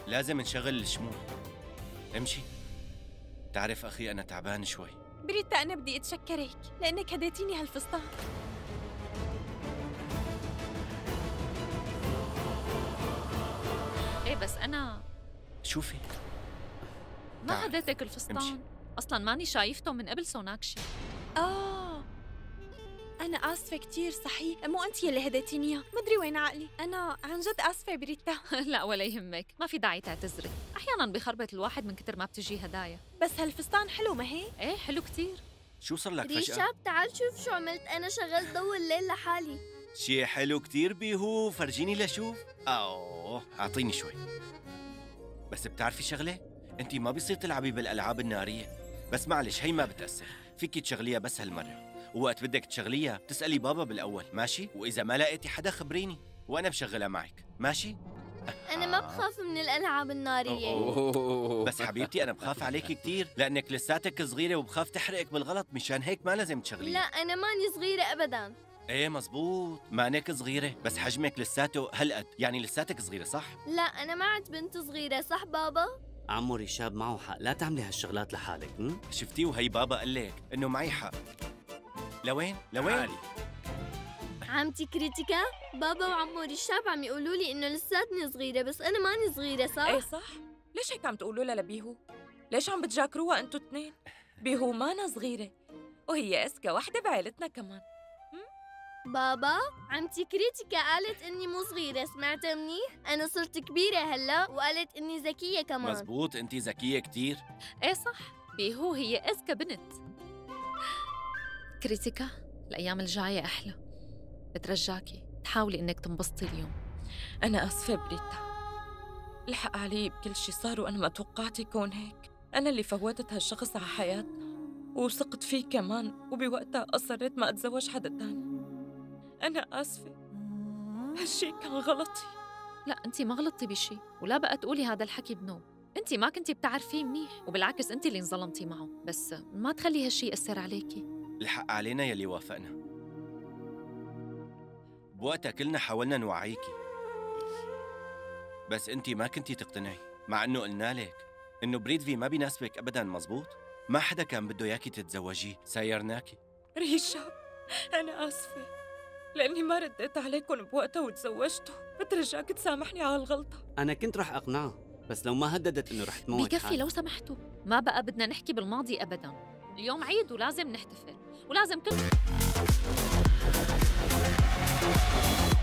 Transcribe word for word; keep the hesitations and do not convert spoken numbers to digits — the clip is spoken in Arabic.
لازم نشغل الشموع. امشي. تعرف أخي أنا تعبان شوي. بريتا أنا بدي أتشكرك لأنك هديتيني هالفستان. إيه بس أنا شوفي ما هديتك الفستان. امشي. أصلاً ماني شايفته من قبل سوناكشي. آه أنا آسفة كتير صحيح، مو أنت يلي هديتيني إياه، مدري وين عقلي. أنا عن جد آسفة بريتا. لا ولا يهمك، ما في داعي تعتذري، أحياناً بخربط الواحد من كتر ما بتجي هدايا. بس هالفستان حلو ما هي؟ إيه حلو كتير. شو صار لك فجأة؟ ريشاب تعال شوف شو عملت، أنا شغلت ضوء الليل لحالي. شي حلو كتير بيهو، فرجيني لشوف. أوه أعطيني شوي. بس بتعرفي شغلة؟ أنت ما بيصير تلعبي بالألعاب النارية، بس معلش هي ما بتأثر، فيكي تشغليها بس هالمرة، ووقت بدك تشغليها بتسألي بابا بالأول، ماشي؟ وإذا ما لقيتي حدا خبريني وأنا بشغلها معك، ماشي؟ أنا ما بخاف من الألعاب النارية. أوه. بس حبيبتي أنا بخاف عليكي كتير لأنك لساتك صغيرة وبخاف تحرقك بالغلط، مشان هيك ما لازم تشغليها. لا أنا ماني صغيرة أبداً. ايه مزبوط، مانك صغيرة بس حجمك لساته هالقد، يعني لساتك صغيرة صح؟ لا أنا ما عاد بنت صغيرة، صح بابا؟ عمو ريشاب معه حق، لا تعملي هالشغلات لحالك. م? شفتي وهي بابا قال لك إنه معي حق. لوين؟ لوين؟ عالي. عمتي كريتيكا، بابا وعمو ريشاب عم يقولوا لي إنه لساتني صغيرة، بس أنا ماني صغيرة صح؟ إيه صح؟ ليش هيك عم تقولوا لها لبيهو؟ ليش عم بتجاكروها أنتوا اثنين؟ بيهو مانا صغيرة وهي أذكى وحدة بعائلتنا كمان. بابا عمتي كريتيكا قالت إني مو صغيرة، سمعت منيح؟ أنا صرت كبيرة هلا وقالت إني ذكية كمان. مزبوط، أنتِ ذكية كتير. إيه صح، بيهو هي أذكى بنت. كريتيكا الأيام الجاية أحلى، بترجاكي تحاولي إنك تنبسطي اليوم. أنا آسفة بريتا، الحق علي بكل شي صار وأنا ما توقعت يكون هيك. أنا اللي فوتت هالشخص على حياتنا ووثقت فيه كمان، وبوقتها أصريت ما أتزوج حدا تاني. أنا آسفة، هالشي كان غلطي. لا أنتي ما غلطتي بشي، ولا بقى تقولي هذا الحكي بنوب. أنتي ما كنتي بتعرفيه منيح، وبالعكس أنتي اللي انظلمتي معه، بس ما تخلي هالشي يأثر عليكي. الحق علينا يلي وافقنا. بوقتها كلنا حاولنا نوعيكي، بس أنتي ما كنتي تقتنعي، مع إنه قلنا لك إنه بريدفي ما بيناسبك أبداً. مزبوط؟ ما حدا كان بده إياكي تتزوجيه، سايرناكي. ريشاب أنا آسفة لأني ما رديت عليكم بوقتها وتزوجته، بترجاك تسامحني على الغلطة. أنا كنت رح أقنعه، بس لو ما هددت إنه رح تموت بكفي حالي. لو سمحتوا، ما بقى بدنا نحكي بالماضي أبداً. اليوم عيد ولازم نحتفل، ولازم كل